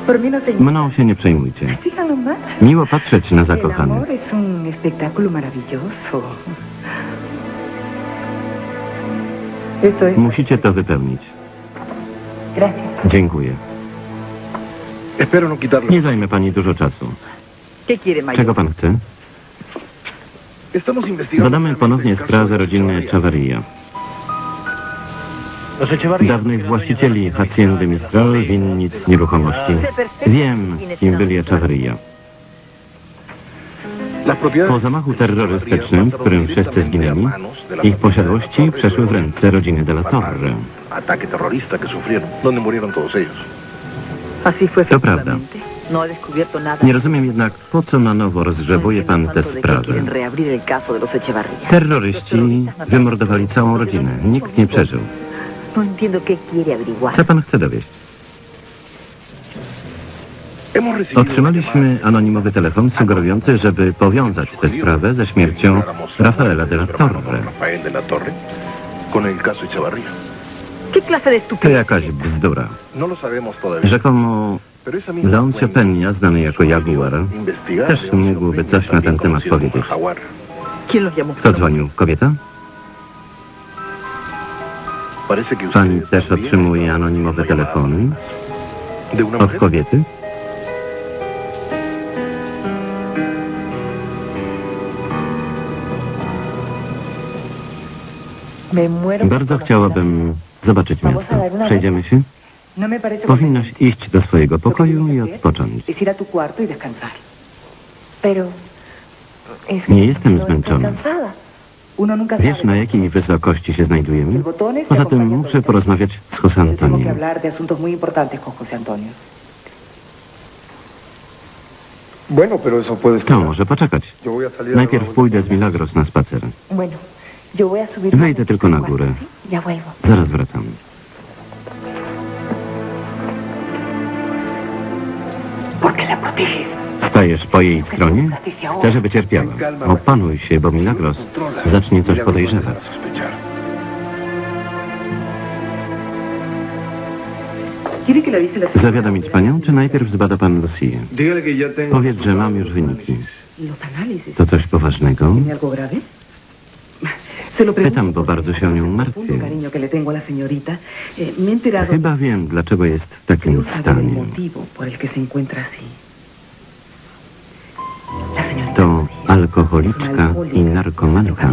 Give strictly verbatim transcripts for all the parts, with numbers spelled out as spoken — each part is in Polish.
Mną się nie przejmujcie. Miło patrzeć na zakochanych. Musicie to wypełnić. Dziękuję. Nie zajmę pani dużo czasu. Czego pan chce? Badamy ponownie sprawę rodziny Echevarria. Dawnych właścicieli Haciendy Mistral, winnic, nieruchomości. Wiem, kim byli Echevarria. Po zamachu terrorystycznym, w którym wszyscy zginęli, ich posiadłości przeszły w ręce rodziny de la Torre. To prawda. Nie rozumiem jednak, po co na nowo rozgrzebuje pan tę sprawę. Terroryści wymordowali całą rodzinę. Nikt nie przeżył. Co pan chce dowieść? Otrzymaliśmy anonimowy telefon sugerujący, żeby powiązać tę sprawę ze śmiercią Rafaela de la Torre. To jakaś bzdura. Rzekomo Leoncio Peña, znany jako Jaguar, też mógłby coś na ten temat powiedzieć. Kto dzwonił? Kobieta? Pani też otrzymuje anonimowe telefony od kobiety? Bardzo chciałabym zobaczyć miasto. Przejdziemy się? Powinnaś iść do swojego pokoju i odpocząć. Nie jestem zmęczona. Wiesz, na jakiej wysokości się znajdujemy? Poza tym muszę porozmawiać z José Antonio. To może poczekać. Najpierw pójdę z Milagros na spacer. Wejdę tylko na górę. Zaraz wracam. Stajesz po jej stronie? Chcę, żeby cierpiała. Opanuj się, bo Milagros zacznie coś podejrzewać. Zawiadomić panią, czy najpierw zbada pan Lucię? Powiedz, że mam już wyniki. To coś poważnego? Pytam, bo bardzo się o nią martwię. Chyba wiem, dlaczego jest w takim stanie. To alkoholiczka i narkomanka.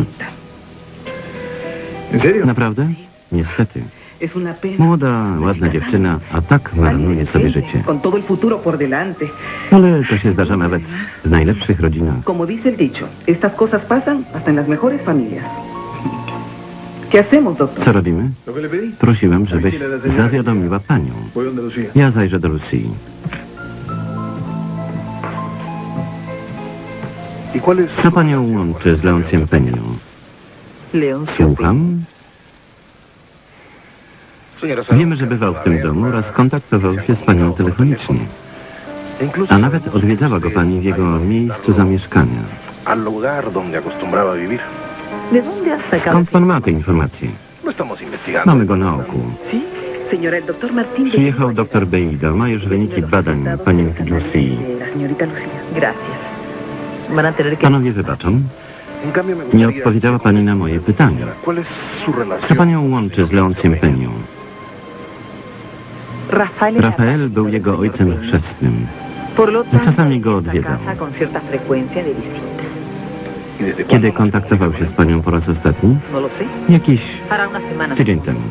Naprawdę? Niestety. Młoda, ładna dziewczyna, a tak marnuje sobie życie. Ale to się zdarza nawet w najlepszych rodzinach. Co robimy? Prosiłem, żebyś zawiadomiła panią. Ja zajrzę do Lucii. Co panią łączy z Leonciem Peñą? Słucham? Wiemy, że bywał w tym domu oraz kontaktował się z panią telefonicznie. A nawet odwiedzała go pani w jego miejscu zamieszkania. Skąd pan ma te informacje? Mamy go na oku. Przyjechał doktor Beida. Ma już wyniki badań panienki Lucii. Panowie wybaczą. Nie odpowiedziała pani na moje pytania. Co panią łączy z Leonciem Peñą? Rafael był jego ojcem chrzestnym. Czasami go odwiedzał. Kiedy kontaktował się z panią po raz ostatni? Jakiś tydzień temu.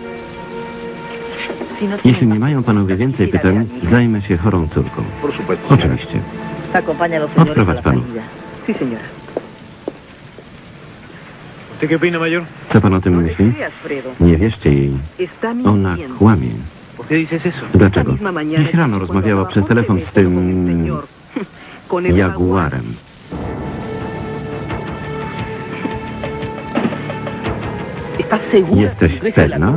Jeśli nie mają panowie więcej pytań, zajmę się chorą córką. Oczywiście. Odprowadź panów. Co pan o tym myśli? Nie wierzcie jej. Ona kłamie. Dlaczego? Dziś rano rozmawiała przez telefon z tym Jaguarem. Jesteś pewna?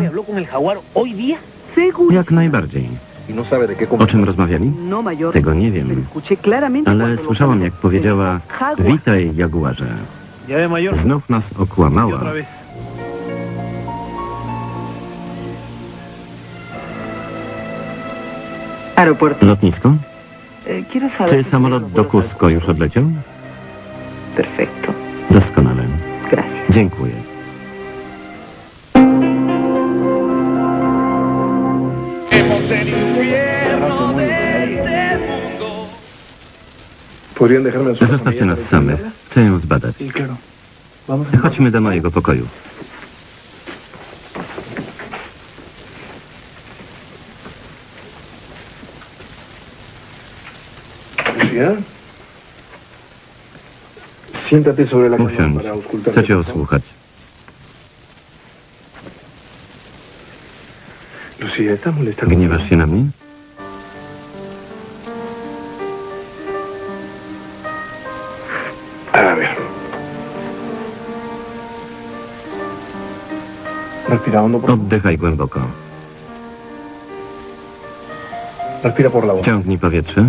Jak najbardziej. O czym rozmawiali? Tego nie wiem. Ale słyszałam, jak powiedziała: witaj, Jaguarze. Znów nas okłamała. Lotnisko? Czy samolot do Cusco już odleciał? Perfecto. Doskonale. Gracias. Dziękuję. Zostawcie nas samych. Chcę ją zbadać. Chodźmy do mojego pokoju. Usiądź. Chcę cię osłuchać. Gniewasz się na mnie? Oddychaj głęboko. Wciągnij powietrze.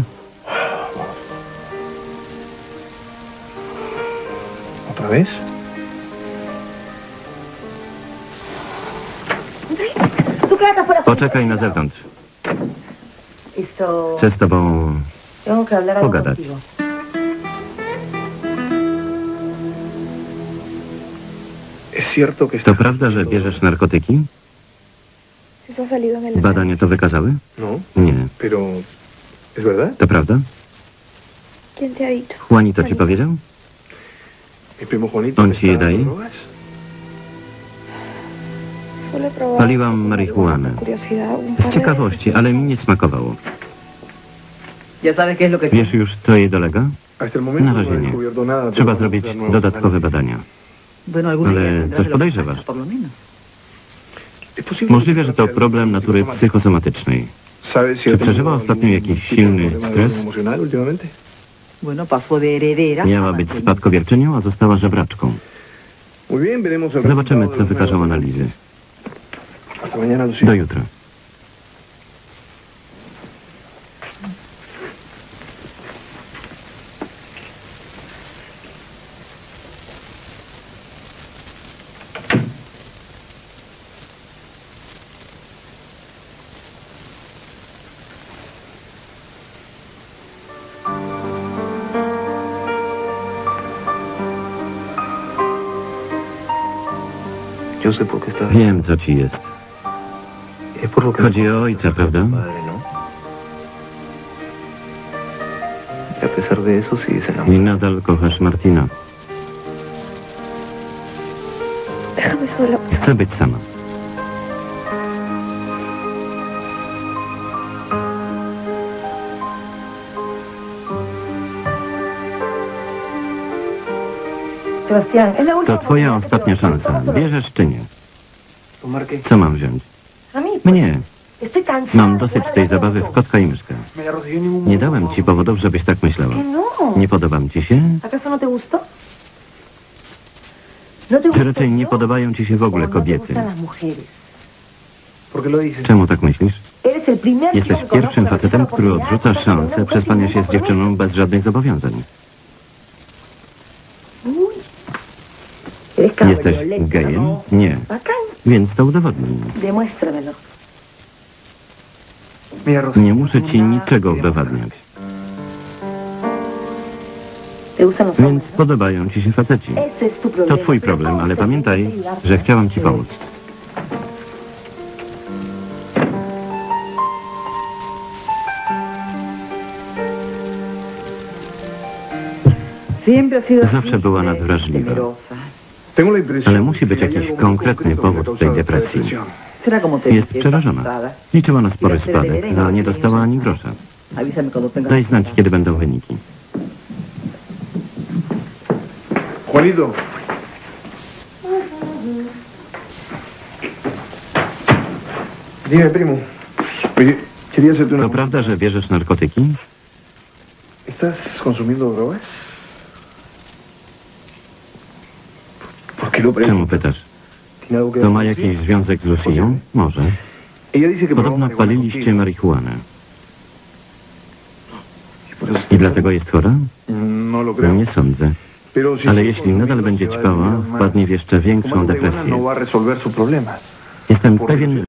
Poczekaj na zewnątrz. Chcę z tobą pogadać. To prawda, że bierzesz narkotyki? Badania to wykazały? Nie. To prawda? Juanito ci powiedział? On ci je daje? Paliłam marihuanę. Z ciekawości, ale mi nie smakowało. Wiesz już, co jej dolega? Na razie nie. Trzeba zrobić dodatkowe badania. Ale coś podejrzewasz. Możliwe, że to problem natury psychosomatycznej. Czy przeżywa ostatnio jakiś silny stres? Miała być spadkobierczynią, a została żebraczką. Zobaczymy, co wykażą analizy. Do jutra. Wiem, co ci jest. Chodzi o ojca, prawda? I nadal kochasz Martina. Chcę być sama. To twoja ostatnia szansa. Bierzesz czy nie? Co mam wziąć? Mnie. Mam dosyć tej zabawy w kotka i myszkę. Nie dałem ci powodów, żebyś tak myślała. Nie podobam ci się? Czy raczej nie podobają ci się w ogóle kobiety? Czemu tak myślisz? Jesteś pierwszym facetem, który odrzuca szansę przespania się z dziewczyną bez żadnych zobowiązań. Jesteś gejem? Nie. Więc to udowodnij. Nie muszę ci niczego udowadniać. Więc podobają ci się faceci. To twój problem, ale pamiętaj, że chciałam ci pomóc. Zawsze była nadwrażliwa. Ale musi być jakiś konkretny powód tej depresji. Jest przerażona. Liczyła na spory spadek, a nie dostała ani grosza. Daj znać, kiedy będą wyniki. Juanito. Dime, primo. Oye, quería hacerte una... To prawda, że bierzesz narkotyki? ¿Estás consumiendo drogas? Czemu pytasz? To ma jakiś związek z Lucią? Może. Podobno paliliście marihuanę. I dlatego jest chora? Nie sądzę. Ale jeśli nadal będzie ćpała, wpadnie w jeszcze większą depresję. Jestem pewien,